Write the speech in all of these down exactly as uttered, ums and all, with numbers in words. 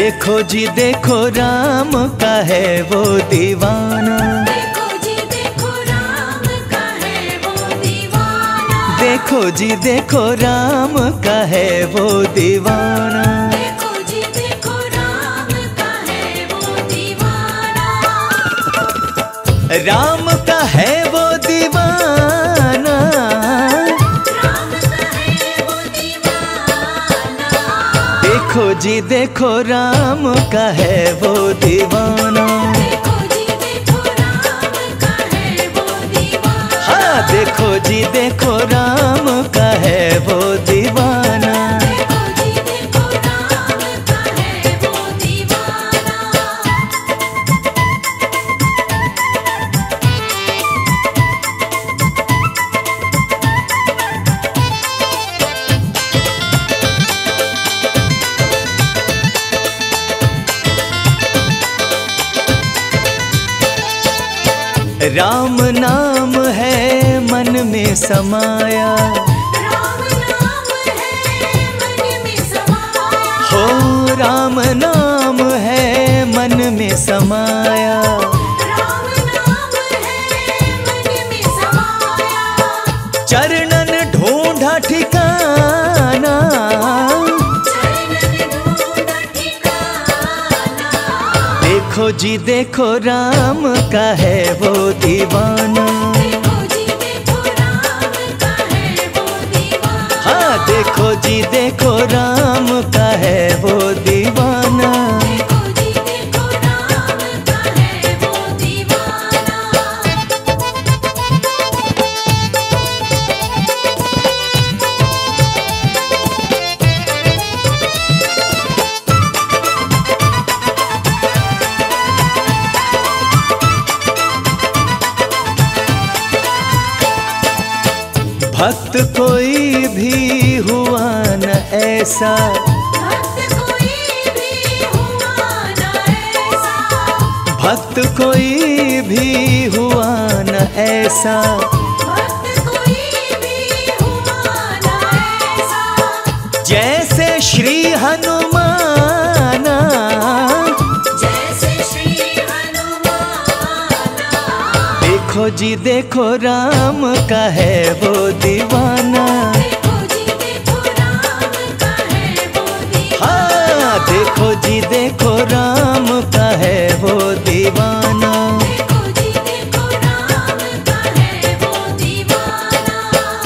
देखो जी देखो राम का है वो दीवाना, देखो जी देखो राम का है वो दीवाना, देखो जी देखो राम का है वो दीवाना, देखो जी देखो राम का है वो दीवाना, राम का है वो दीवाना, राम का है वो दीवाना, देखो जी देखो राम का है वो दीवाना, देखो जी देखो राम का है वो दीवाना, हाँ देखो जी देखो राम का है वो दीवाना। देखो जी देखो राम का है वो दीवाना। राम नाम है मन में समाया, राम नाम है मन में समाया, हो राम नाम है मन में समाया, राम नाम है मन में समाया, चरणन ढूंढा ठिकाना, चरणन ढूंढा ठिकाना, देखो जी देखो राम का है वो दीवाना, देखो जी देखो राम का है वो दीवाना, हाँ देखो जी देखो राम का है वो दीवाना। देखो जी देखो राम का है वो दीवाना। भक्त कोई भी हुआ न ऐसा, भक्त कोई भी हुआ न ऐसा, भक्त कोई भी हुआ न ऐसा, भक्त कोई भी हुआ न ऐसा, जैसे श्री हनुमाना, जैसे श्री हनुमाना, देखो जी देखो राम का है वो दीवाना, देखो जी देखो राम का है वो दीवाना, हाँ देखो जी देखो राम का है वो दीवाना। देखो जी देखो राम का है वो दीवाना।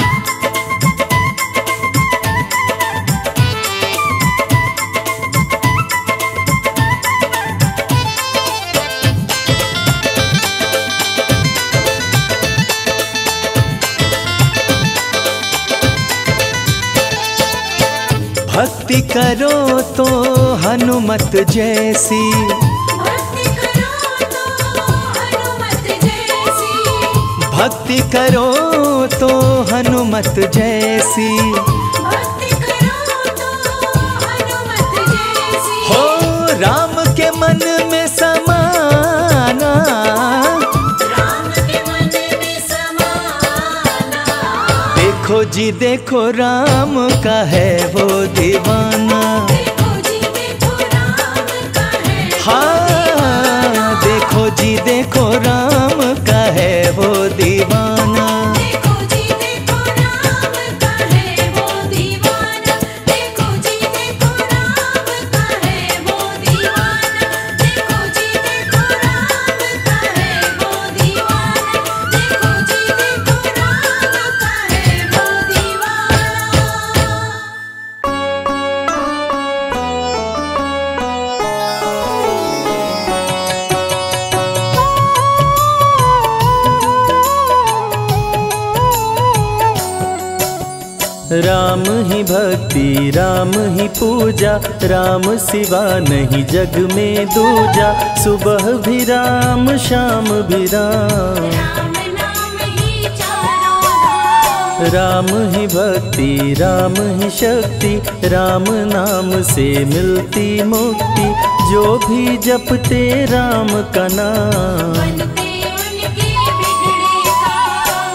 भक्ति करो तो हनुमत जैसी, भक्ति करो तो हनुमत जैसी, भक्ति करो तो हनुमत जैसी, भक्ति करो तो हनुमत जैसी, हो राम के मन में समाना, राम के मन में समाना, देखो जी देखो राम का है वो दीवाना, देखो जी देखो राम का है वो हाँ देखो जी देखो राम का है वो दीवाना। देखो जी देखो राम का है वो दीवाना, देखो जी देखो राम का है वो दीवाना, देखो जी देखो राम का है वो दीवाना, देखो जी देखो राम का है वो दीवाना। राम ही भक्ति राम ही पूजा, राम सिवा नहीं जग में दूजा, सुबह भी राम शाम भी राम, राम नाम ही चारों धाम, राम ही भक्ति राम ही शक्ति, राम नाम से मिलती मुक्ति, जो भी जपते राम का नाम। बनते उनके बिगड़े काम,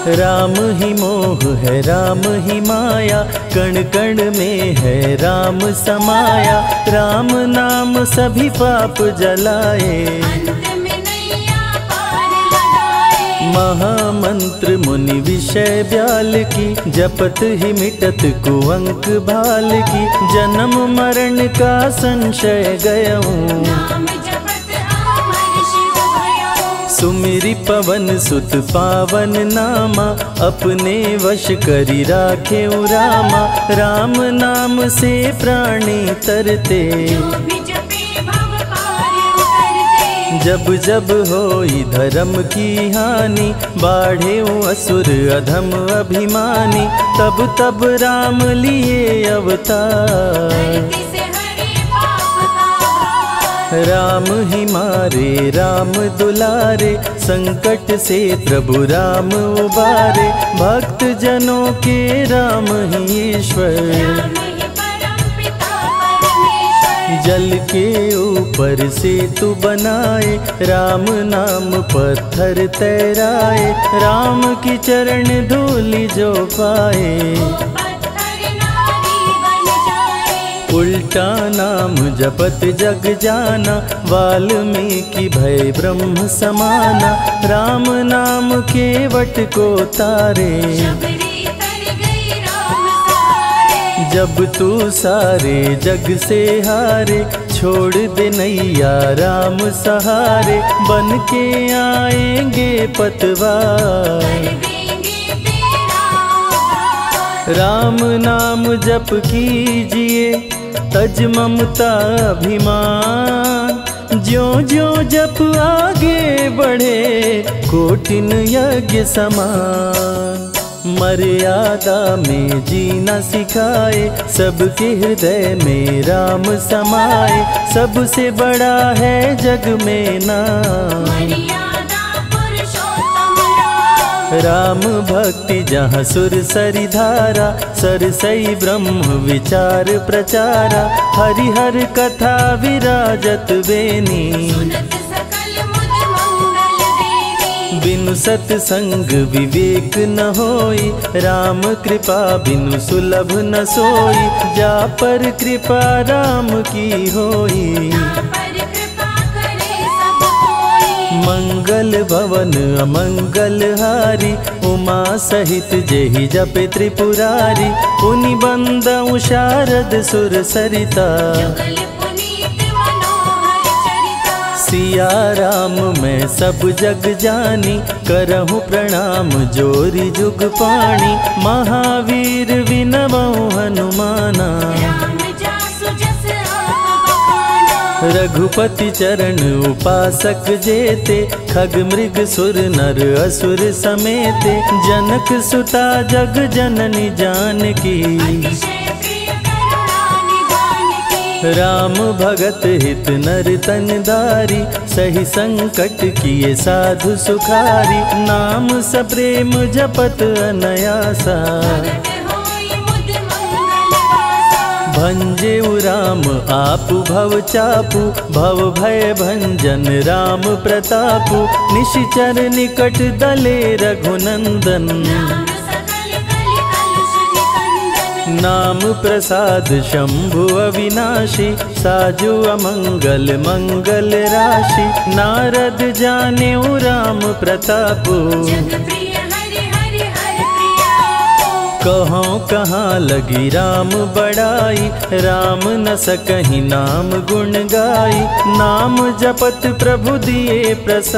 राम ही मोह है राम ही माया, कण कण में है राम समाया। राम नाम सभी पाप जलाए, अंत में नैया पार लगाए। महामंत्र मुनि विषय ब्याल की, जपत ही मिटत कुअंक भाल की। जन्म मरण का संशय गयऊँ, नाम जपत अमर शिव भयऊँ। सुमिरि पवन सुत पावन नामा, अपने वश करी राखे रामा। राम नाम से प्राणी तरते, जो भी जपे भव पार उतरते। जब जब होई धर्म की हानि, बाढ़े असुर अधम अभिमानी। तब तब राम लिए अवतार, धरती से हरे पाप का भार। राम ही मारे राम दुलारे, संकट से प्रभु राम उबारे। भक्त जनों के राम ही ईश्वर, राम ही परम पिता परमेश्वर। जल के ऊपर सेतु बनाए, राम नाम पत्थर तैराए। राम की चरण धूलि जो पाए, वो पत्थर नारी बन जाए। उल्टा नाम जपत जग जाना, वाल्मीकि भय ब्रह्म समाना। राम नाम के वट को तारे, शबरी तर गई राम सहारे। जब तू सारे जग से हारे, छोड़ दे नैया राम सहारे। बन के आएंगे पतवार, कर देंगे तेरा उद्धार। राम नाम जप कीजिए, तज ममता अभिमान। ज्यों ज्यों जप आगे बढ़े, कोटिन यज्ञ समान। मर्यादा में जीना सिखाए, सबके हृदय में राम समाए। सबसे बड़ा है जग में नाम, मर्यादा पुरुषोत्तम राम। राम भक्ति जहाँ सुर सरि धारा, सरसई ब्रह्म विचार प्रचारा। हरिहर कथा विराजत बेनी, सुनत सकल मुद मंगल देनी। बिनु सत्संग विवेक न होई, राम कृपा बिनु सुलभ न सोई। जा पर कृपा राम की होई, ना पर कृपा करे सब कोई। मंगल भवन अमंगल हारी। उमा सहित जेहि जपे त्रिपुरारी, पुनि बंदउ शारद सुर सरिता। जुगल पुनीत मनोहर चरिता। सिया राम मैं सब जग जानी, करहु प्रणाम जोरी जुग पाणी। महावीर विनवउ हनुमाना, राम जासु जस आप बखाना। रघुपति चरण उपासक जेते। खग मृग सुर नर असुर समेते, जनक सुता जग जननी जानकी। अतिशय प्रिय करुणा निधान की। राम भगत हित नर तन दारी, सही संकट किए साधु सुखारी। नाम सप्रेम जपत अनयासा, भगत होई मुद मंगल वासा। भंजे राम आपु भव चापु, भव भय भंजन राम प्रतापु। निशिचर निकट दले रघुनंदन, नाम सकल कलि कलुष निकंदन। नाम प्रसाद शंभु अविनाशी। साजु अमंगल मंगल राशि, नारद जाने राम प्रतापु। जग प्रिय हरि हरि हर प्रिया। कहों कहाँ लगी राम बड़ाई, राम न सकहि नाम गुण गाई। नाम जपत प्रभु दिए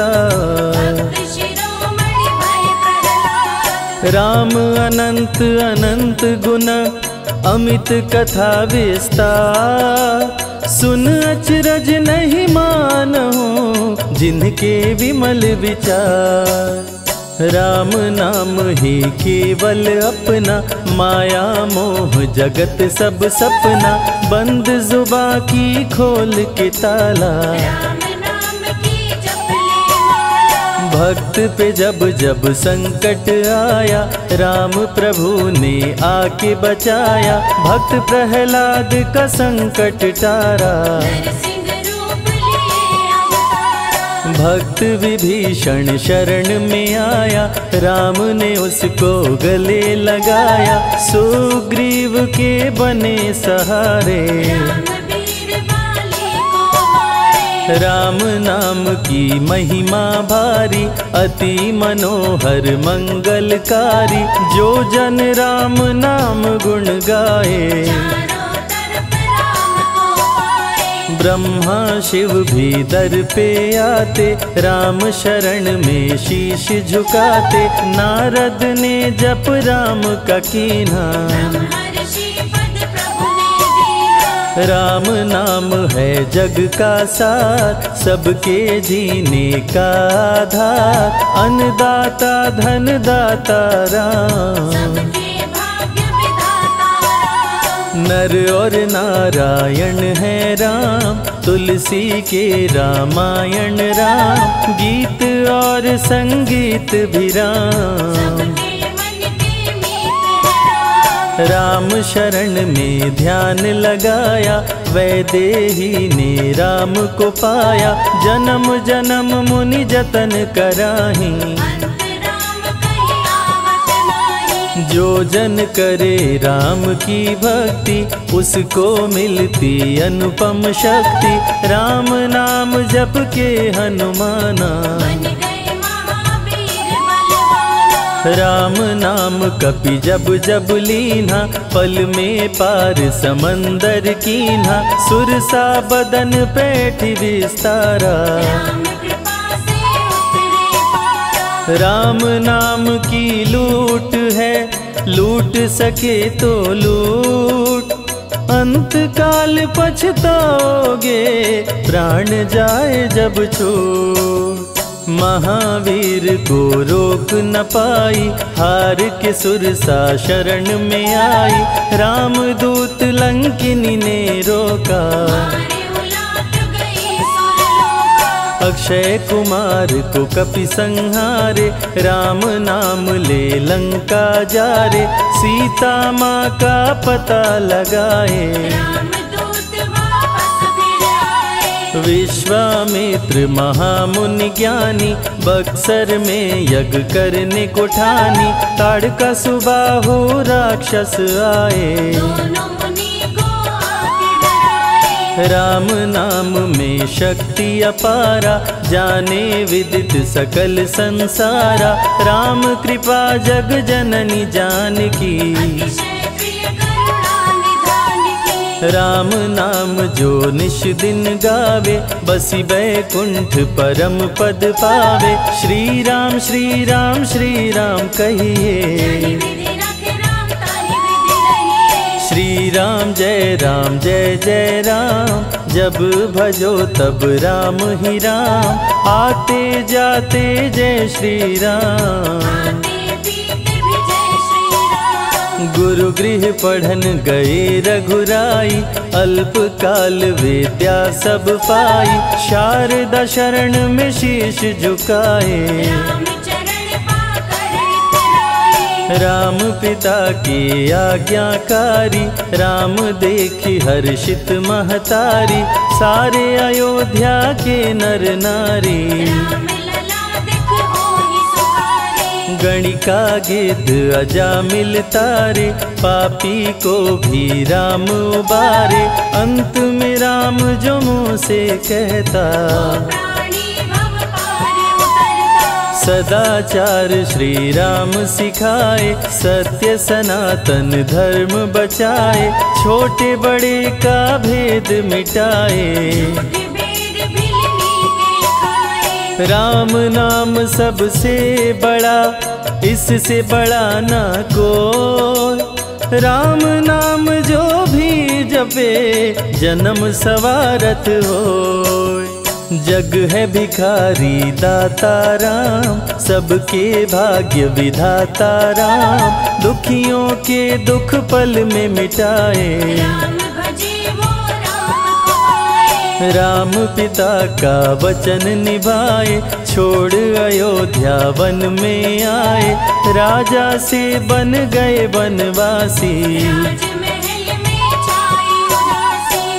प्रसाद, भक्त शिरोमणि भय प्रहलाद। राम अनंत अनंत गुण, अमित कथा विस्तार। सुन अचरज नहीं मानहु, जिनके विमल विचार। राम नाम ही केवल अपना, माया मोह जगत सब सपना। बंद जुबा की खोल के ताला, राम नाम की जप ले माला। भक्त पे जब जब संकट आया, राम प्रभु ने आके बचाया। भक्त प्रहलाद का संकट टारा, नरसिंह रूप लिए अवतारा। भक्त विभीषण शरण में आया, राम ने उसको गले लगाया। सुग्रीव के बने सहारे, रामवीर वाले को मारे। राम नाम की महिमा भारी, अति मनोहर मंगलकारी। जो जन राम नाम गुण गाए, चारों तरफ राम को पाए। ब्रह्मा शिव भी दर पे आते, राम शरण में शीश झुकाते। नारद ने जप राम का कीन्हा, ब्रह्मर्षि पद प्रभु ने दीना। राम नाम है जग का सार, सबके जीने का आधार। अन्नदाता धनदाता राम, सबके भाग्य विधाता राम। नर और नारायण है राम, तुलसी के रामायण राम। गीत और संगीत भी राम, सबके मन के मीत है राम। राम शरण में ध्यान लगाया, वैदेही ने राम को पाया। जन्म जन्म मुनि जतन कराही, अंत राम कहीं आवत नाही। जो जन करे राम की भक्ति, उसको मिलती अनुपम शक्ति। राम नाम जप के हनुमाना, बन गए महावीर बलवाना। राम नाम कपि जब जब लीन्हा, पल में पार समंदर कीन्हा। सुरसा बदन पैठी विस्तारा, राम कृपा से उतरे पारा। राम नाम की लूट है, लूट सके तो लूट। अंत काल पछताओगे, प्राण जाए जब छूट। महावीर को रोक न पाई, हार के सुरसा शरण में आई। रामदूत लंकिनी ने रोका, मारे उलाट गई सुरलोका। अक्षय कुमार को कपि संहारे। राम नाम ले लंका जा रे, सीता माँ का पता लगाए। रामदूत वापस फिर आए। विश्वामित्र महामुनि ज्ञानी, बक्सर में यज्ञ करने को ठानी। ताड़का सुबाहु राक्षस आए, दोनों मुनि को आके डराए। राम नाम में शक्ति अपारा, जाने विदित सकल संसारा। राम कृपा जग जननी जानकी, अतिशय प्रिय करुणा निधान की। राम नाम जो निश दिन गावे, बसी बैकुंठ परम पद पावे। श्री राम श्री राम श्री राम जाहि कहिए, विधि रखे राम ताहि विधि रहिए। श्री राम जय राम जय जय राम। जब भजो तब राम ही राम, आते जाते जय श्री राम। आते पीते भी जय श्री राम। गुरु गृह पढ़न गए रघुराई, अल्प काल विद्या सब पाई। शारदा शरण में शीश झुकाए, राम चरण पाकर इतराए। राम पिता की आज्ञाकारी। राम देखी हर्षित महतारी, सारे अयोध्या के नर नारी। राम लला दिख होहि सुखारे। गणिका गिद्ध अजामिल तारे, पापी को भी राम उबारे। अंत में राम जो मुँह से कहता, प्राणी भव पार उतरता। सदाचार श्री राम सिखाए। सत्य सनातन धर्म बचाए, छोटे बड़े का भेद मिटाए। भेद भिलनी के खाए। राम नाम सबसे बड़ा, इससे बड़ा ना कोई। राम नाम जो भी जपे, जन्म सवारत होय। जग है भिखारी दाता राम, सबके भाग्य विधाता राम। दुखियों के दुख पल में मिटाए, राम भजे वो राम को पाए। राम पिता का वचन निभाए। छोड़ अयोध्या वन में आए, राजा से बन गए वनवासी। राजमहल में छाई उदासी।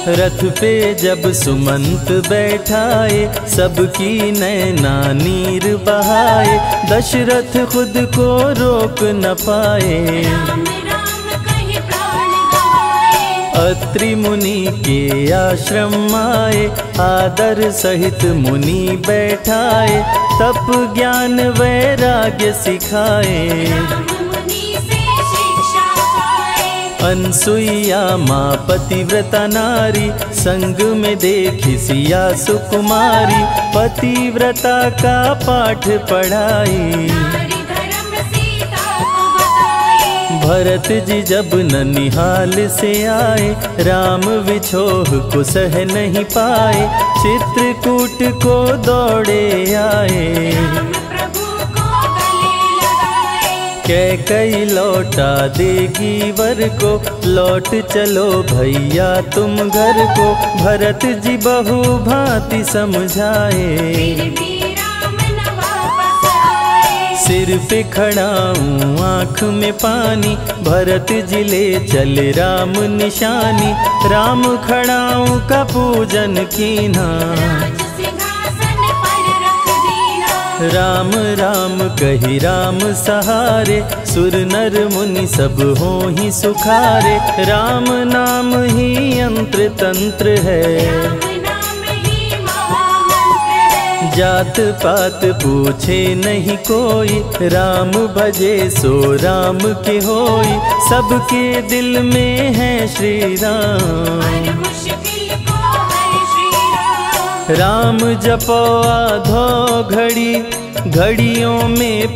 रथ पे जब सुमंत बैठाए, सबकी नैना नीर बहाए, दशरथ खुद को रोक न पाए। राम राम कहे प्राण गवाए। अत्रि मुनि के आश्रम आए, आदर सहित मुनि बैठाए, तप ज्ञान वैराग्य सिखाए। राम मुनि से शिक्षा पाए। अनसुईया माँ पतिव्रता नारी, संग में देखी सिया सुकुमारी, पतिव्रता का पाठ पढ़ाई। नारी धर्म सीता को बताए। भरत जी जब ननिहाल से आए, राम विछोह को सह नहीं पाए, चित्रकूट को दौड़े आए। राम प्रभु को गले लगाए। कैकई लौटा देगी वर को, लौट चलो भैया तुम घर को, भरत जी बहु भांति समझाए। फिर भी राम न वापस आए। सिर पे खड़ाऊं आँख में पानी, भरत जी ले चले राम निशानी, राम खड़ाऊं का पूजन कीना। राज सिंहासन पर रख दीना। राम राम कही राम सहारे, सुर नर मुनि सब हो ही सुखारे, राम नाम ही यंत्र तंत्र है। राम नाम ही महामंत्र है। जात पात पूछे नहीं कोई, राम भजे सो राम के होई, सबके दिल में है श्री राम। हर मुश्किल को हर श्री राम। राम जपो आधो घड़ी, घड़ियों में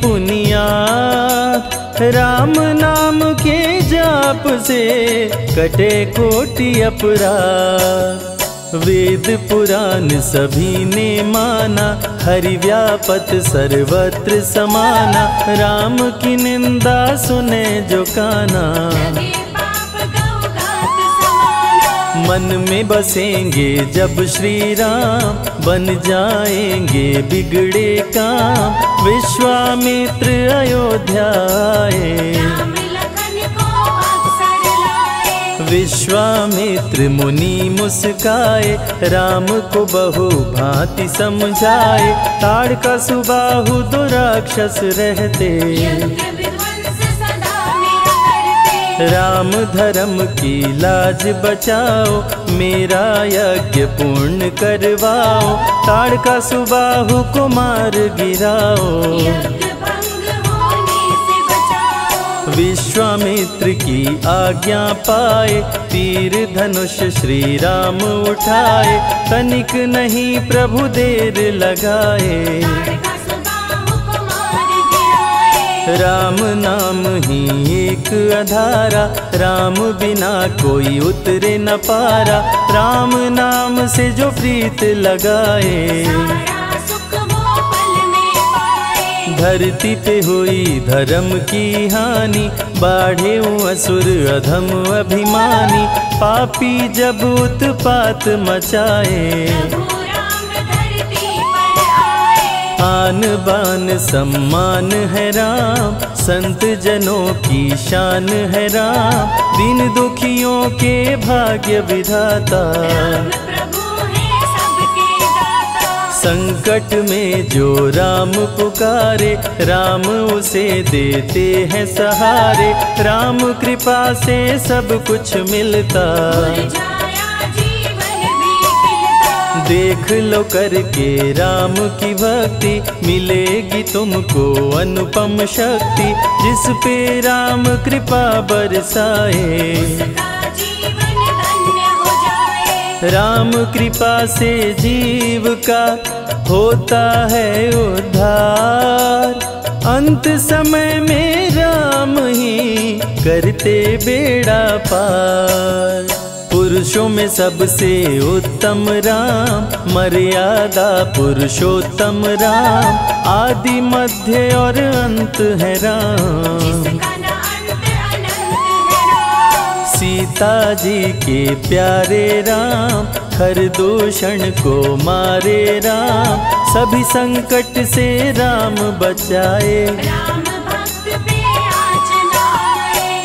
पुनियात, राम नाम के जाप से कटे कोटि अपराध। वेद पुराण सभी ने माना, हरि व्यापत सर्वत्र समाना, राम की निंदा सुने जो काना। लगे पाप गौघात समाना। मन में बसेंगे जब श्री राम, बन जाएंगे बिगड़े काम, विश्वामित्र अयोध्या आए। राम लखन को अवसर लाए। विश्वामित्र मुनि मुस्काए, राम को बहु भांति समझाए, ताड़का सुबाहु दो राक्षस रहते, यज्ञ विध्वंस सदा मेरा करते। राम धर्म की लाज बचाओ, मेरा यज्ञ पूर्ण करवाओ, ताड़का सुबाहु को मार गिराओ। यज्ञ भंग होने से बचाओ। विश्वामित्र की आज्ञा पाए, तीर धनुष श्री राम उठाए, तनिक नहीं प्रभु देर लगाए। ताड़का सुबाहु को मार गिराए। राम नाम ही एक अधारा, राम बिना कोई उतरे न पारा, राम नाम से जो प्रीत लगाए। सारा सुख वो पल में पाए। धरती पे हुई धर्म की हानि, बाढ़े असुर अधम अभिमानी, पापी जब उत्पात मचाए। प्रभु राम धरती पर आए। आन बान सम्मान है राम, संत जनों की शान है राम, दीन दुखियों के भाग्य विधाता। राम प्रभु है सबके दाता। संकट में जो राम पुकारे, राम उसे देते हैं सहारे, राम कृपा से सब कुछ मिलता। मुरझाया जीवन भी खिलता। देख लो करके राम की भक्ति, मिलेगी तुमको अनुपम शक्ति, जिस पे राम कृपा बरसाए। उसका जीवन धन्य हो जाए। राम कृपा से जीव का होता है उद्धार, अंत समय में राम ही करते बेड़ा पार। पुरुषों में सबसे उत्तम राम, मर्यादा पुरुषोत्तम राम, आदि मध्य और अंत है राम। जिसका न अंत अनंत है राम। सीता जी के प्यारे राम, हर दूषण को मारे राम, सभी संकट से राम बचाए। राम भक्त पे आँच न आए।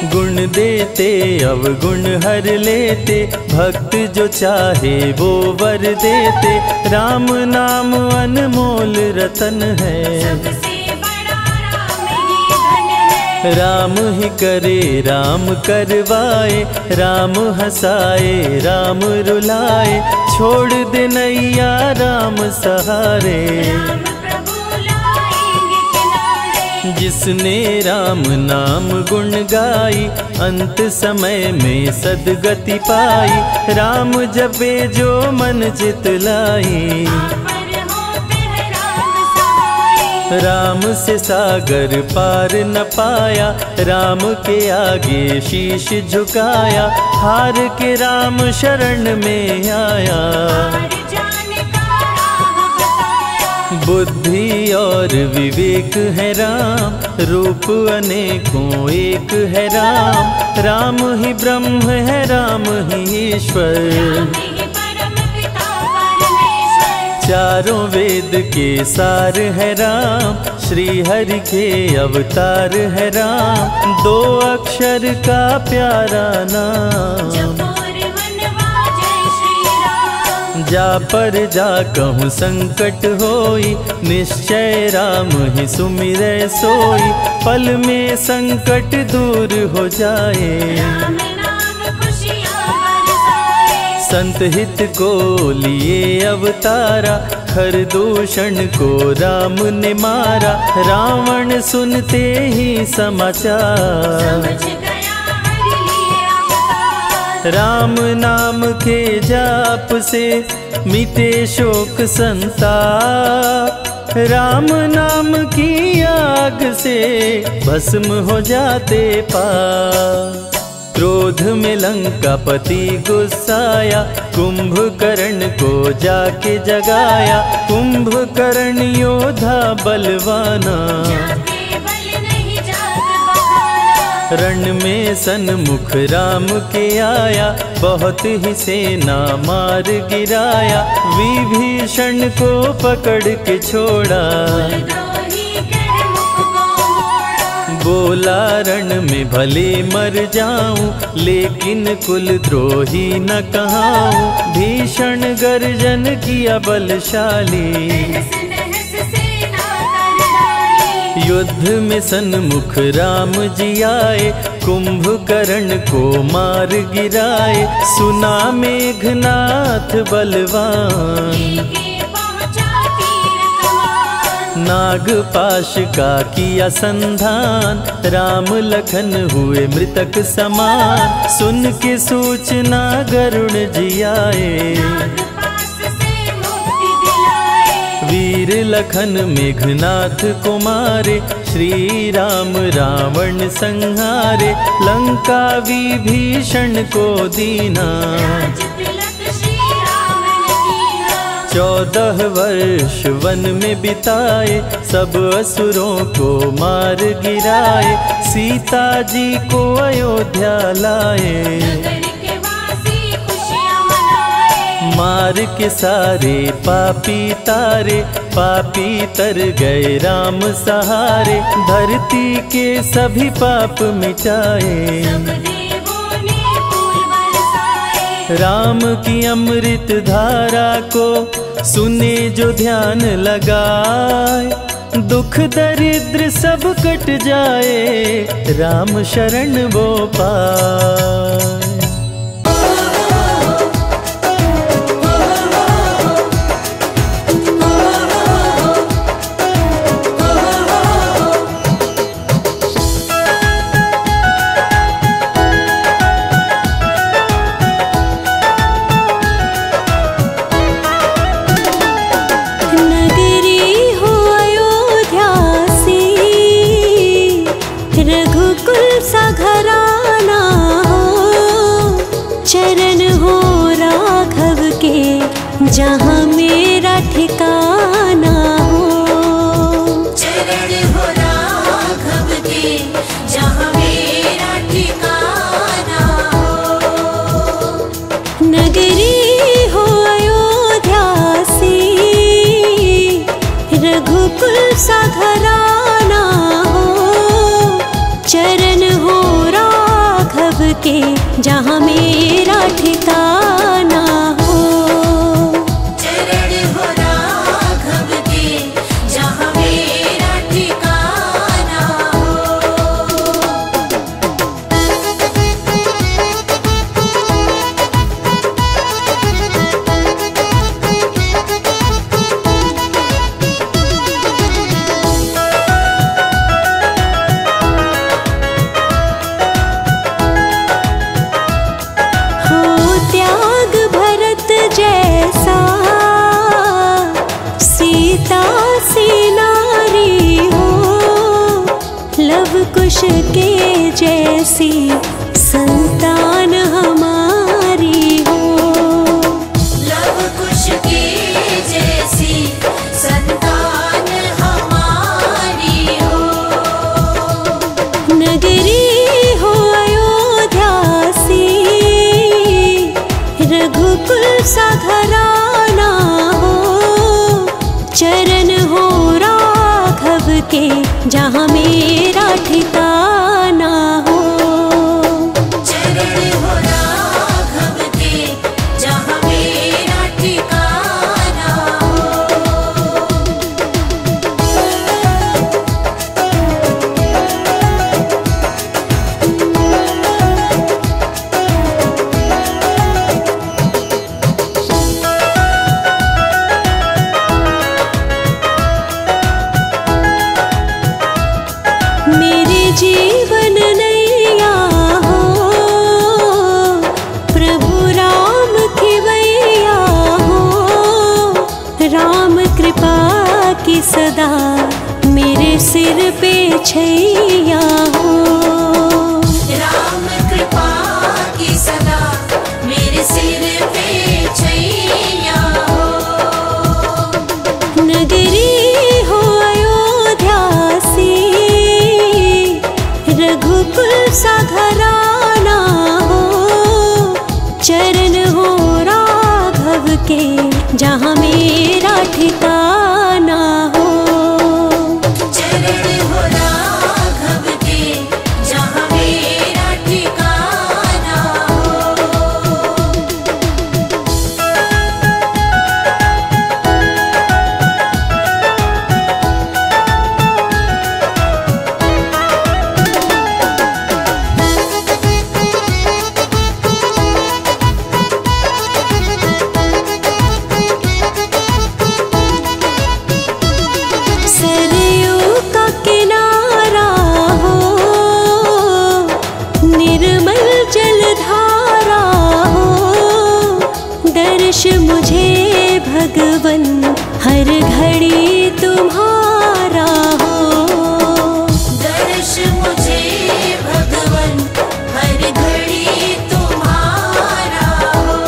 गुण देते अवगुण हर लेते, भक्त जो चाहे वो वर देते। राम नाम अनमोल रतन है, सबसे बड़ा राम ही धन है। राम ही करे राम करवाए, राम हंसाए राम रुलाए। छोड़ दे नैया राम सहारे, राम प्रभु लाएंगे किनारे। जिसने राम नाम गुण गाई, अंत समय में सदगति पाई। राम जपे जो मन चित लाई, पर होते हैं राम सहाय। राम से सागर पार न पाया, राम के आगे शीश झुकाया। हार के राम शरण में आया, हार जाने का राह बताया। बुद्धि और विवेक है राम, रूप अनेकों एक है राम। राम ही ब्रह्म है राम ही ईश्वर, राम ही परम पिता परमेश्वर। चारों वेद के सार है राम, श्री हरि के अवतार है राम। दो अक्षर का प्यारा नाम, जपोर मनवा जय श्री राम। जा पर जा कहूँ संकट होई, निश्चय राम ही सुमिरै सोई। पल में संकट दूर हो जाए, राम नाम खुशियाँ बरसाए। संत हित को लिए अवतारा, खर दूषण को राम ने मारा। रावण सुनते ही समाचार, समझ गया हरि लिए अवतार। राम नाम के जाप से मिटे शोक संताप। राम नाम की आग से भस्म हो जाते पाप। क्रोध में लंकापति गुस्साया, कुंभकर्ण को जाके जगाया। कुंभकर्ण योद्धा बलवाना, जाके बल नहीं जाग बहाना। रण में सन्मुख राम के आया, बहुत ही सेना मार गिराया। विभीषण को पकड़ के छोड़ा, द्रोही कर मुख को मोड़ा। बोला रण में भले मर जाऊं, लेकिन कुल द्रोही न कहाऊं। भीषण गर्जन किया बलशाली, तहस नहस सेना कर डाली। युद्ध में सन्मुख राम जी आए, कुंभकर्ण को मार गिराए। सुना मेघनाथ बलवान, लेके पहुंचा तीर कमान। नागपाश का किया संधान, राम लखन हुए मृतक समान। सुन के सूचना गरुड़ जी आए, नागपाश से मुक्ति दिलाए। वीर लखन मेघनाथ को मारे। श्री राम रावण संहारे, लंका विभीषण को दीना। राज तिलक श्री राम ने कीना। चौदह वर्ष वन में बिताए, सब असुरों को मार गिराए। सीता जी को अयोध्या लाए, नगर के वासी खुशियाँ मनाए। मार के सारे पापी तारे। पापी तर गए राम सहारे, धरती के सभी पाप मिटाए। सब देवों ने फूल बरसाए। राम की अमृत धारा को सुने जो ध्यान लगाए। दुख दरिद्र सब कट जाए, राम शरण वो पाए। जहाँ मेरा ठिकाना हो, चरण हो राघव के जहाँ मेरा ठिकाना हो। नगरी हो अयोध्या सी, रघुकुल सा घराना हो। चरण हो राघव के जहाँ मेरा ठिकाना हो। चरण हो राघव के जहाँ मेरा ठिकाना हो। हो त्याग भरत जैसा सीता सी नारी हो, लव कुश के जैसी संतान हमारी हो। लव कुश के जैसी संतान हमारी हो। नगरी हो अयोध्या सी, रघुकुल सा घराना हो, चरण हो राघव के जहाँ मेरा ठिकाना हो। चरण हो राघव के जहाँ मेरा ठिकाना हो। मेरे जीवन नैया हो, प्रभु राम खिवैया हो, राम कृपा की सदा मेरे सिर पे छैया हो। राम कृपा की सदा मेरे सिर पे छैया हो। नगरी हो अयोध्या सी, रघुकुल सा घराना हो, चरण हो राघव के जहाँ मेरा ठिकाना हो। चरण हो राघव के जहाँ मेरा ठिकाना हो। सरयू का किनारा हो, निर्मल जलधारा हो, दर्श मुझे भगवन हर घड़ी तुम्हारा हो। दर्श मुझे भगवन हर घड़ी तुम्हारा हो।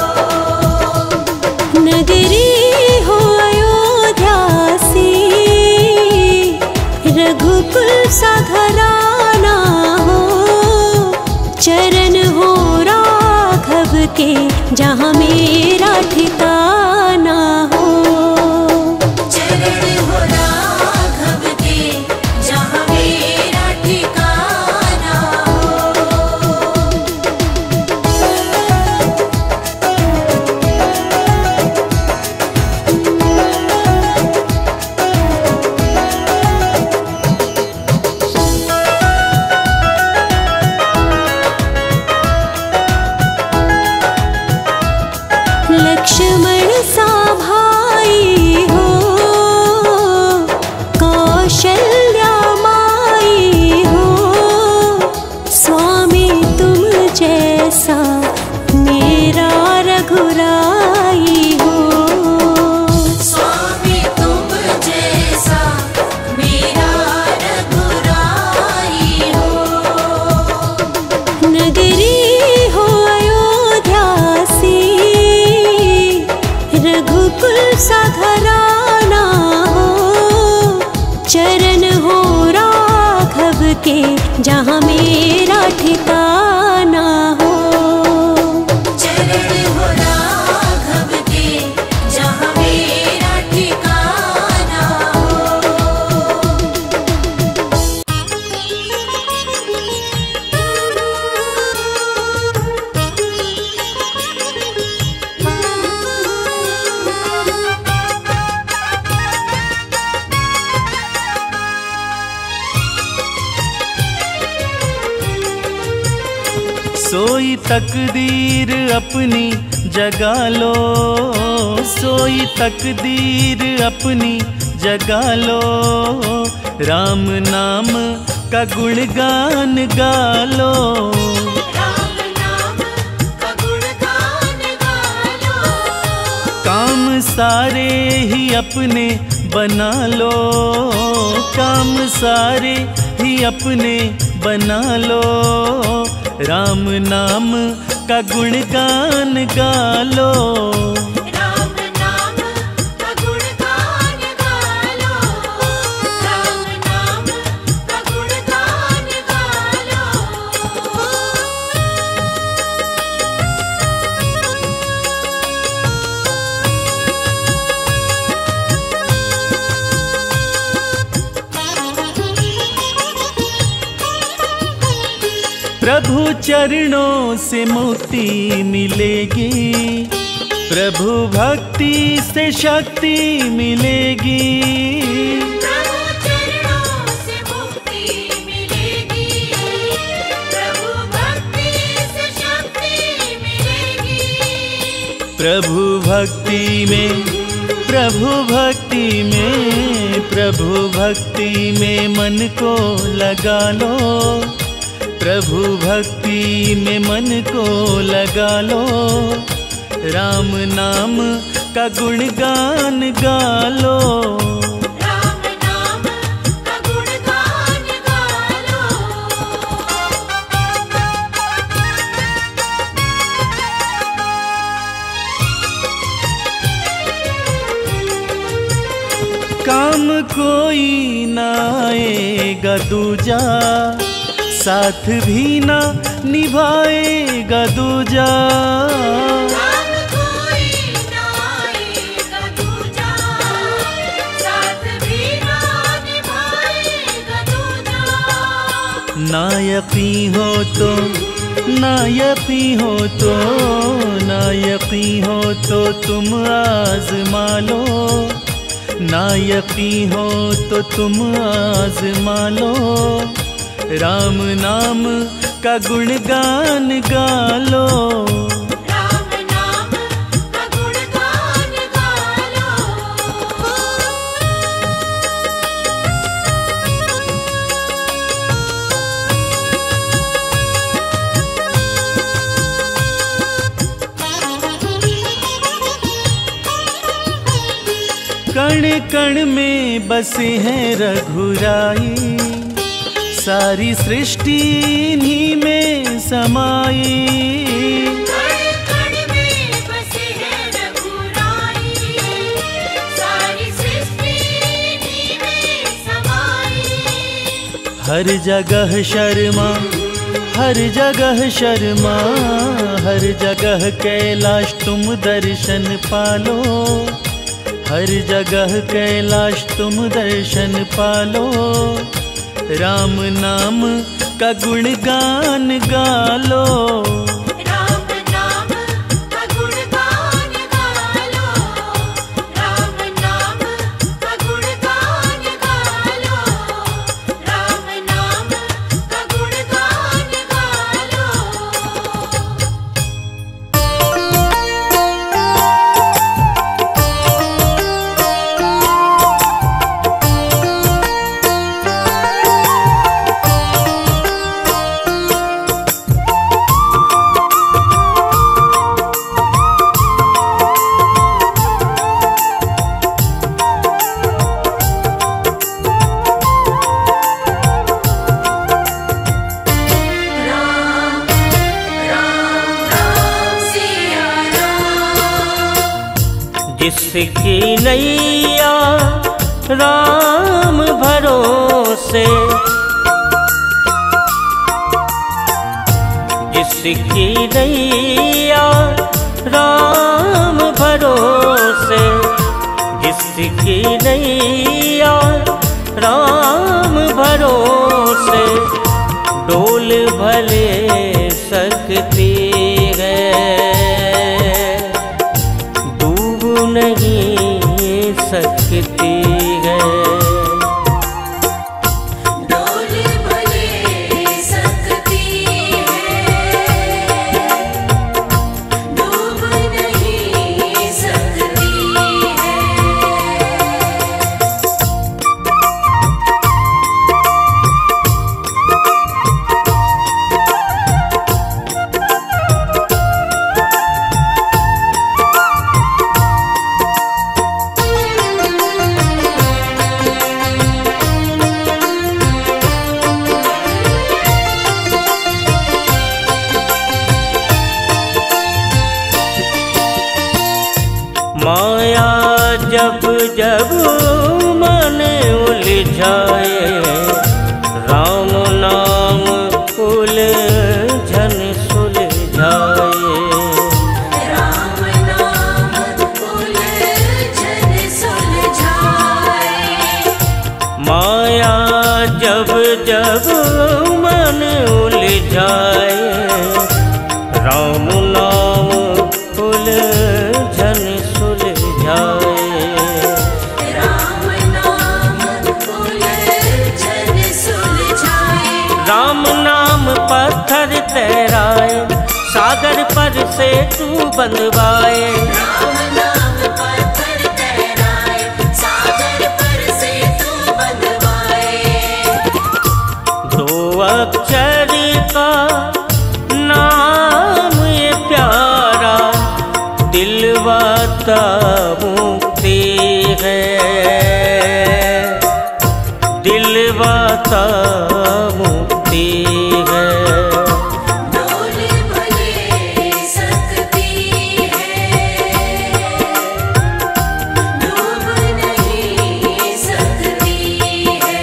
नगरी हो अयोध्या सी, रघुकुल सा घराना हो, चरण हो राघव के जहाँ मेरा ठिकाना हो। चरण हो राघव के जहाँ मेरा ठिकाना हो। लक्ष्मण सा भाई हो, कौशल्या माई हो, स्वामी तुम जैसा मेरा रघुराई हो। स्वामी तुम जैसा मेरा रघुराई हो। नगरी हो अयोध्या सी, रघुकुल सा घराना हो, चरण हो राघव के जहाँ मेरा ठिकाना हो। चरण हो राघव के जहाँ मेरा ठिकाना हो। सोई तकदीर अपनी जगा लो, सोई तकदीर अपनी जगा लो, राम नाम का गुणगान गा लो, राम नाम का गुणगान गा लो। काम सारे ही अपने बना लो, काम सारे ही अपने बना लो, राम नाम का गुणगान गा लो, राम नाम का गुणगान गा लो, राम नाम का गुणगान गा लो। प्रभु चरणों से मुक्ति मिलेगी, प्रभु भक्ति से शक्ति मिलेगी, प्रभु चरणों से मुक्ति मिलेगी, प्रभु भक्ति से शक्ति मिलेगी। प्रभु भक्ति में, प्रभु भक्ति में, प्रभु भक्ति में मन को लगा लो, प्रभु भक्ति में मन को लगा लो, राम नाम का गुणगान गा लो, राम नाम का गुणगान गा लो। काम कोई ना आएगा दूजा, साथ भी ना निभाएगा दूजा, काम कोई ना आएगा दूजा, साथ भी ना निभाएगा दूजा। ना यकीन हो तो, ना यकीन हो तो, ना यकीन हो तो तुम आज़मा लो, ना यकीन हो तो तुम आज़मा लो, राम नाम का गुणगान गा लो, राम नाम का गुणगान गा लो। कण कण में बसे हैं रघुराई, सारी सृष्टि इन्हीं में समाई, कण कण में बसे हैं रघुराई, सारी सृष्टि इन्हीं में समाई। हर जगह शर्मा, हर जगह शर्मा, हर जगह कैलाश तुम दर्शन पालो, हर जगह कैलाश तुम दर्शन पालो, राम नाम का गुणगान गा लो, राम नाम का गुणगान गा लो, राम नाम का गुणगान गा लो, राम नाम का गुणगान गा लो। जिसकी नैया राम भरोसे, जिसकी नैया राम भरोसे, जिसकी नैया राम भरोसे, डोल भले सकती है, डूब नहीं सकती है। डोल भले सकती है, उलझाए, राम नाम उलझन सुलझाए। राम नाम उलझन सुलझाए। माया जब जब मन उलझाए, राम नाम उलझन सुलझाए। राम नाम उलझन सुलझाए। राम नाम पत्थर तैराए, सागर पर से तू बंधवाए। राम नाम पत्थर तैराए, सागर पर से तू बंधवाए। दो अक्षर का नाम ये प्यारा, दिलवाता मुक्ति है, दिलवाता मुक्ति है। डोल भले सकती है, डूब नहीं सकती है।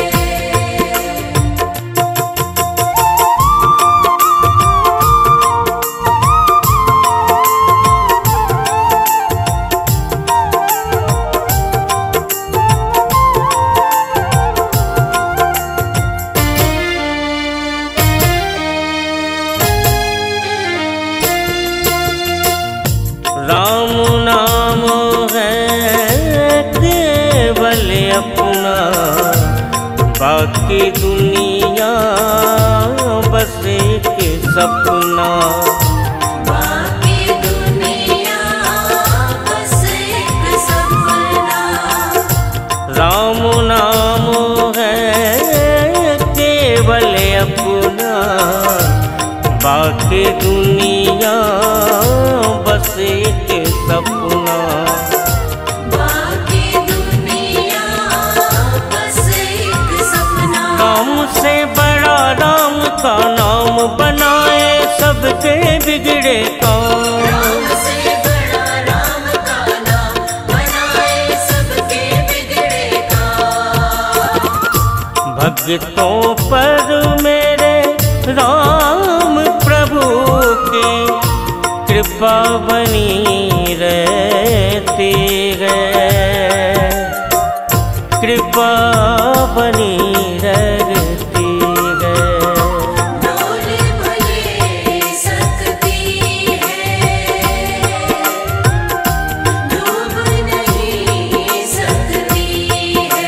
राम नाम है केवल अपना, बाकी दुनिया बस एक सपना। बाकी दुनिया बस एक सपना। राम नाम है केवल अपना, बाकी दुनिया बस एक सपना। बाकी दुनिया बस एक सपना। राम से बड़ा राम का नाम बनाए, सबके बिगड़े काम। राम से बड़ा राम का नाम बनाए, सबके बिगड़े काम। भक्तों पर मेरे राम प्रभु की कृपा बनी रहती है, कृपा बनी रहती है। डोल भले सकती है, डूब नहीं सकती है।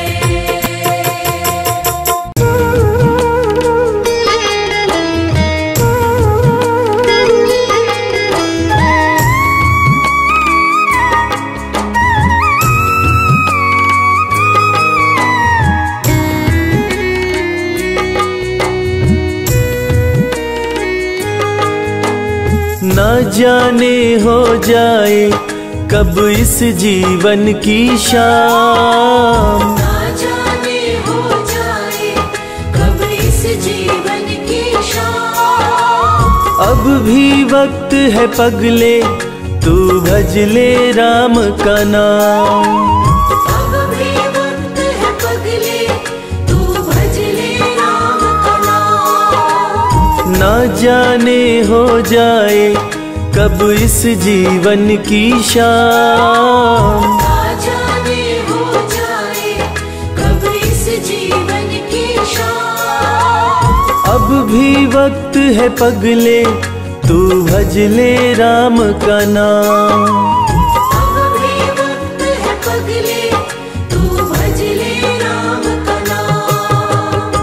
न जाने हो जाए कब इस जीवन की शाम, ना जाने हो जाए कब इस जीवन की शाम। अब भी वक्त है पगले तू भज ले राम का नाम। अब भी वक्त है पगले तू भज ले राम का नाम। न जाने हो जाए कब इस जीवन की शाम, ना जाने हो जाए कब इस जीवन की शाम। अब भी वक्त है पगले तू भज ले राम का नाम। अब भी वक्त है पगले तू भज ले राम का नाम।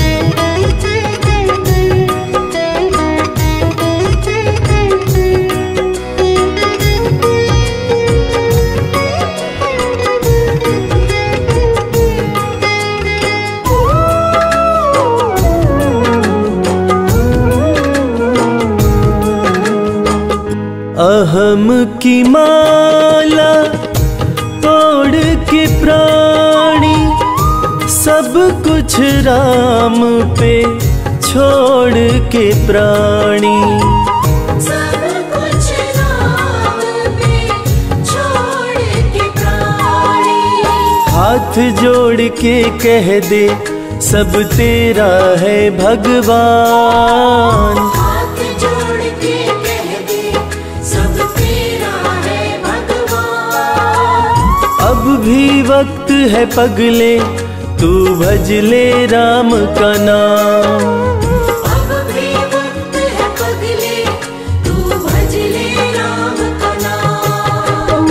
अहम की माला तोड़ के प्राणी सब कुछ राम पे छोड़ के प्राणी। सब कुछ राम पे छोड़ के प्राणी। हाथ जोड़ के कह दे सब तेरा है भगवान। हाथ जोड़ के कह दे सब तेरा है भगवान। अब भी वक्त है पगले तू भज ले राम का नाम। अब भी वक्त है पगले तू भज ले राम का नाम।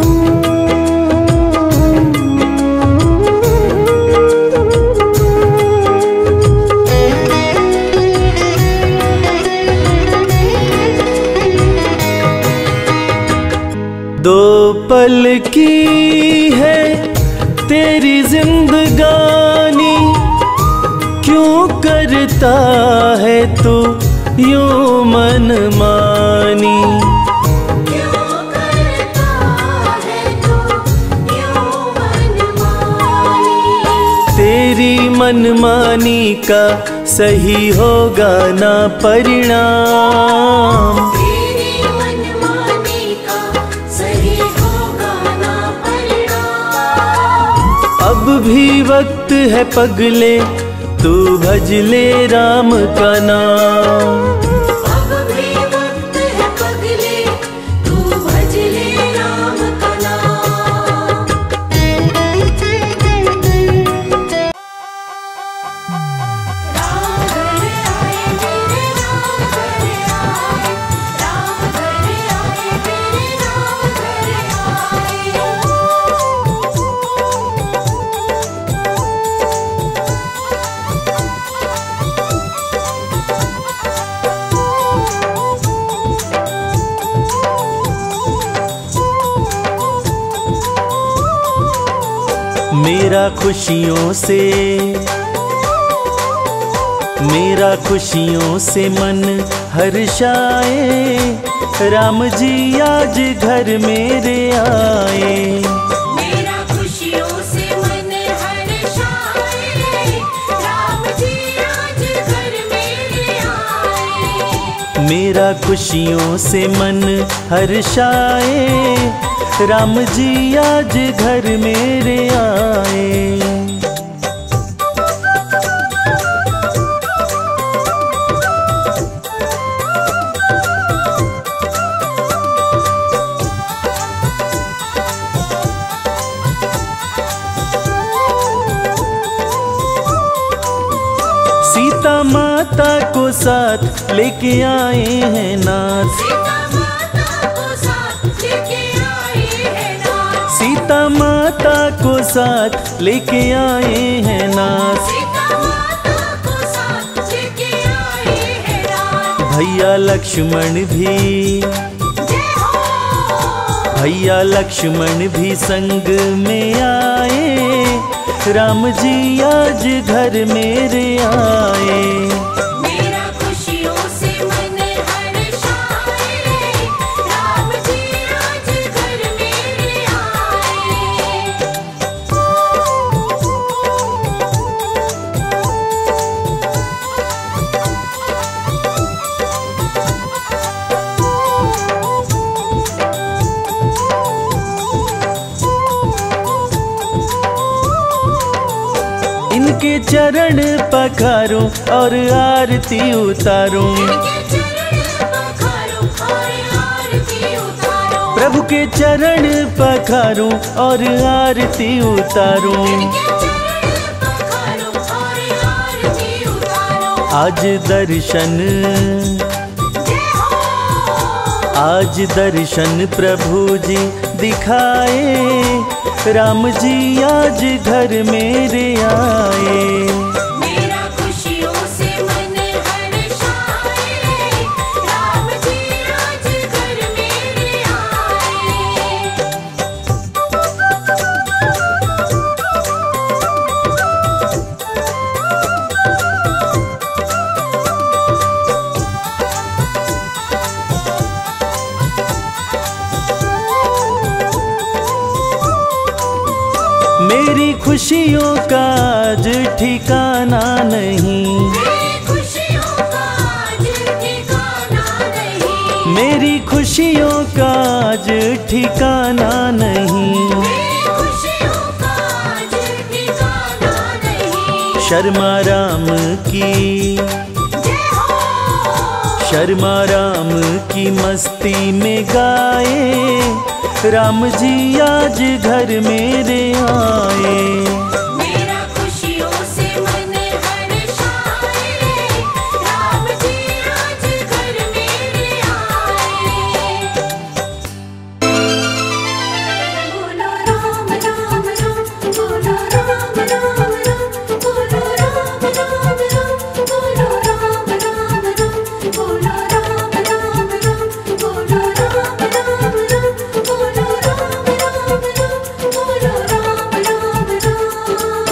दो पल की है तेरी जिंदगानी, क्यों करता है तू यूं मनमानी। क्यों करता है तू यूं मनमानी। तेरी मनमानी का सही होगा ना परिणाम। तेरी मनमानी का सही होगा ना परिणाम। अब भी वक्त है पगले तू भज ले राम का नाम। अब भी वक्त है पगले तू भज ले राम का नाम। राम घर आए मेरे राम घर आए। राम घर आए मेरे राम घर आए। मेरा खुशियों से मेरा खुशियों से मन हर्षाए, राम जी आज घर मेरे आए। मेरा खुशियों से मन हर्षाए, राम जी आज घर मेरे आए। मेरा खुशियों से मन हर्षाए, राम जी आज घर मेरे आए। सीता माता को साथ लेके आए हैं नाथ। सीता माता को साथ लेके आए हैं नाथ। सीता माता को साथ लेके आए हैं नाथ। सीता माता को साथ लेके आए हैं नाथ। भैया लक्ष्मण भी जय हो। भैया लक्ष्मण भी संग में आए, राम जी आज घर मेरे आए। मेरा खुशियों से मन हर्षाए, राम जी आज घर मेरे आए। इनके चरण पखारूं और आरती उतारूं। इनके चरण पखारो और आरती उतारो। प्रभु के चरण पखारूं और आरती उतारूं। इनके चरण पखारो और आरती उतारो। आज दर्शन जय हो। आज दर्शन प्रभु जी दिखाए, राम जी आज घर मेरे आए। मेरा खुशियों से मन हर्षाए, राम जी आज घर मेरे आए। मेरी खुशियों का आज ठिकाना नहीं। मेरी खुशियों का आज ठिकाना नहीं। मेरी खुशियों का आज ठिकाना नहीं। मेरी खुशियों का आज शर्मा राम की, शर्मा राम की मस्ती में गाए, राम जी आज घर मेरे आए। मेरा खुशियों से मन हर्षाए, राम जी आज घर मेरे आए। बोलो राम राम राम, बोलो राम राम राम, बोलो राम राम राम, बोलो राम राम राम, बोलो राम राम राम, बोलो राम राम राम, बोलो राम राम राम, बोलो राम राम राम।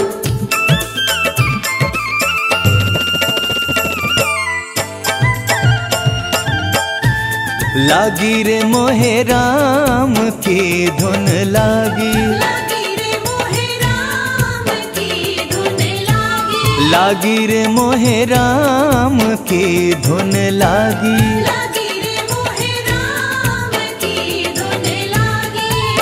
लागी रे मोहे राम की धुन लागी, लागी रे मोहे राम की धुन लागी, लागी रे मोहे राम की धुन लागी। लागी रे मोहे राम की धुन लागी।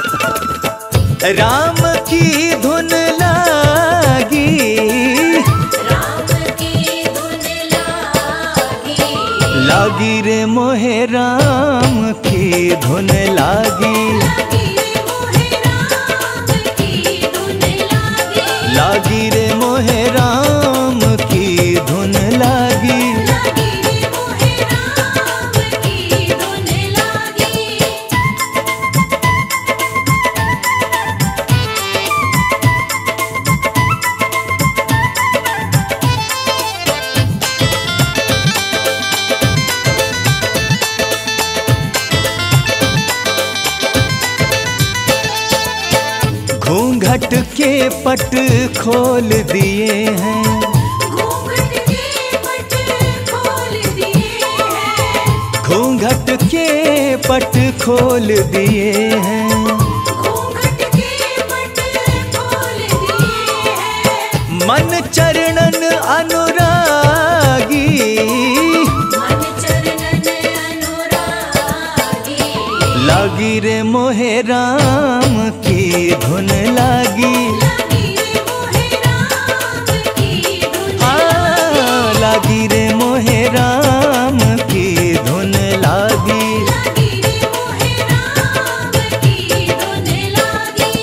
राम की धुन लागी, राम की धुन लागी, लागी रे मोहे राम की धुन लागी, लागी रे मोहे राम की धुन लागी, लागी रे मोहे राम की धुन लागी। लागी रे मोहे राम की धुन लागी। घूंघट के पट खोल दिए हैं, घूंघट के पट खोल दिए हैं, घूंघट के पट खोल दिए हैं। घूंघट के पट खोल दिए हैं। मन चरणन अनुरागी, मन चरणन अनुरागी, लागी रे मोहे राम की धुन लागी। लागी रे मोहे राम की धुन हाँ, लागी रे मोहे राम की धुन लागी। लागी रे मोहे राम की धुन लागी।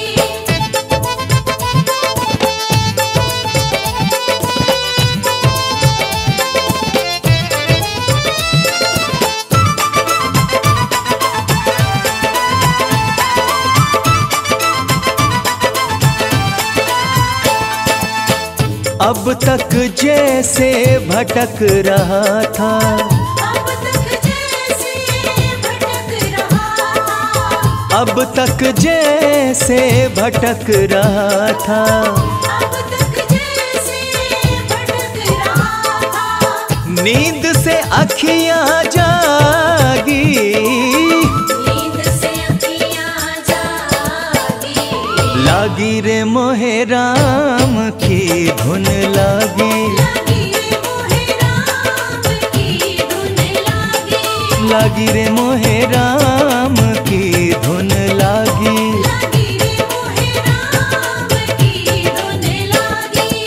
अब तक जैसे भटक रहा था, अब तक जैसे भटक रहा था, अब तक जैसे भटक रहा था। अब तक जैसे भटक रहा था। नींद से अखियां जागी, नींद से अखियाँ जागी, लागी रे मोहे राम की धुन लागी। लागी रे मोहे राम की धुन लागी, लागी रे मोहे राम की धुन लागी। लागी रे मोहे राम की धुन लागी।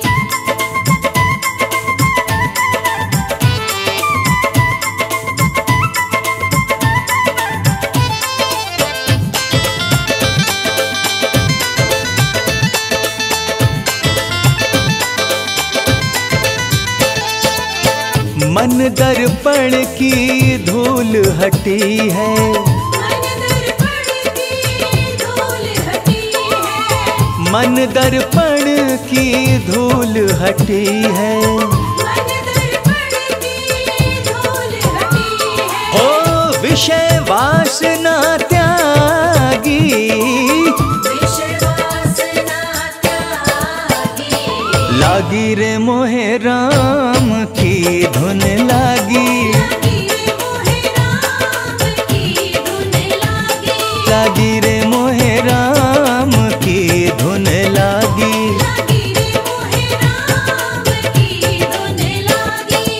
मन दर्पण की धूल हटी है, मन दर्पण की धूल हटी है, मन दर्पण की धूल हटी है। मन दर्पण की धूल हटी है। ओ विषय वासना त्यागी, विषय वासना त्यागी, लागी रे मोहे राम की धुन लागी। लागी रे मोहे राम की धुन लागी, लागी रे मोहे राम की धुन लागी। लागी रे मोहे राम की धुन लागी।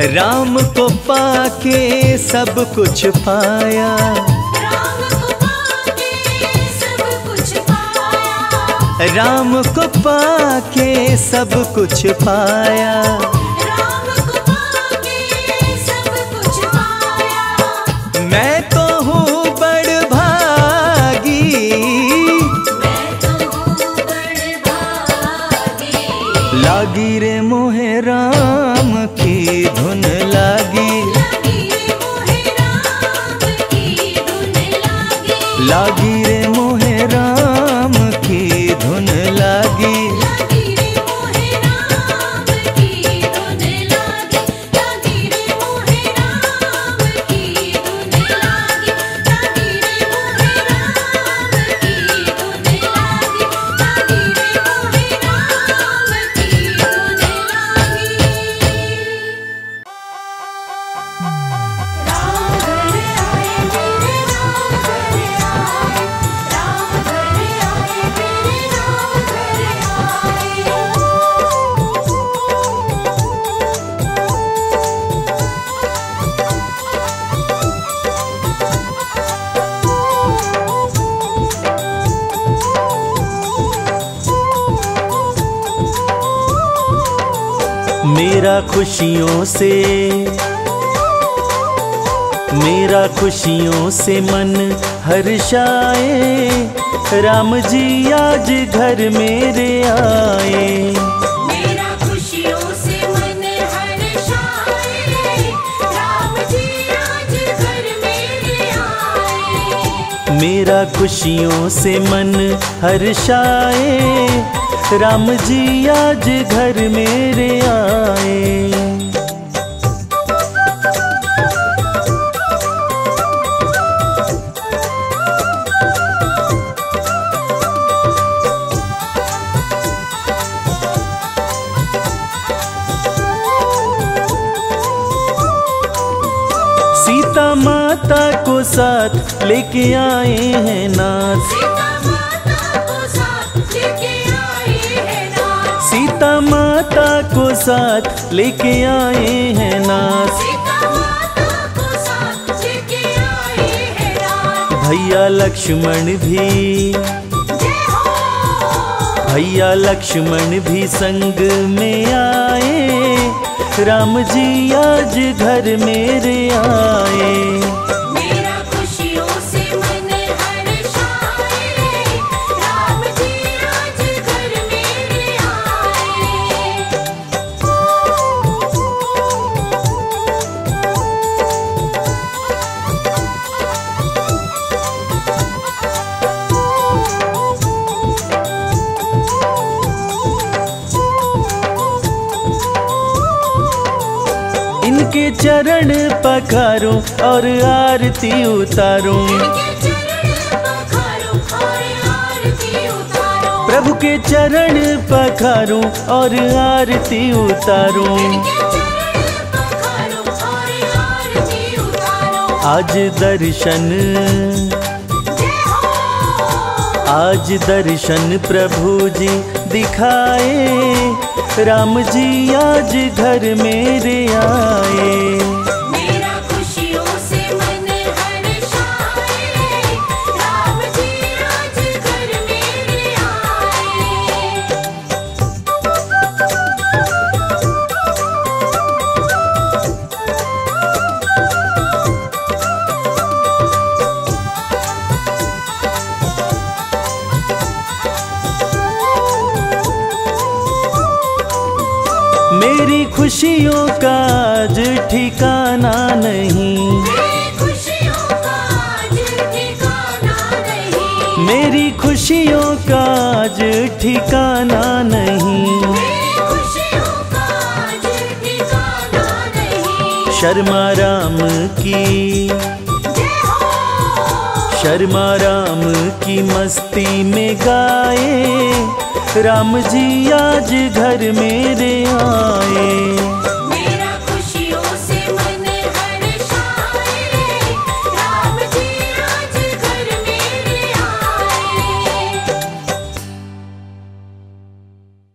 राम को पाके सब कुछ पाया, राम को पाके सब कुछ पाया, राम को पाके सब कुछ पाया। राम को पाके सब कुछ पाया। मैं तो हूँ बड़ भागी, मैं तो हूँ बड़ भागी, लागी रे मोहे राम की धुन लागी, लगी रे मोहे राम की धुन लागी, लागी रे मोहे राम की धुन लागी। लगी रे मोहे राम की धुन लागी, लगी रे मोहे राम की धुन लागी, लगी रे मोहे राम की धुन लागी, लगी रे मोहे राम की धुन लागी। राम घर आए मेरे राम घर आए, राम घर आए मेरे राम घर आए। मेरा खुशियों से मेरा खुशियों से मन हर्षाए, राम जी आज घर मेरे आए। मेरा खुशियों से मन हर्षाए, राम जी आज घर मेरे आए। मेरा खुशियों से मन हर्षाए, राम जी आज घर मेरे आए। सीता माता को साथ लेके आए हैं नाथ, सीता माता को साथ लेके आए हैं नाथ, सीता माता को साथ लेके आए हैं नाथ। सीता माता को साथ लेके आए हैं नाथ। भैया लक्ष्मण भी जय हो, भैया लक्ष्मण भी संग में आए, राम जी आज घर मेरे आए। मेरा खुशियों से मन हर्षाए, राम जी आज घर मेरे आए। इनके चरण पखारूं और आरती उतारूं, इनके चरण पखारो और आरती उतारो, प्रभु के चरण पखारूं और आरती उतारूं। इनके चरण पखारो और आरती उतारो। आज दर्शन जय हो, आज दर्शन प्रभु जी दिखाए, राम जी आज घर मेरे आए। मेरा खुशियों से मन हर्षाए, राम जी आज घर मेरे आए। मेरी खुशियों का आज ठिकाना नहीं, मेरी खुशियों का आज ठिकाना नहीं, मेरी खुशियों का आज ठिकाना नहीं। मेरी खुशियों का आज ठिकाना नहीं। शर्मा राम की जय हो, शर्मा राम की मस्ती में गाए, राम जी आज घर मेरे आए।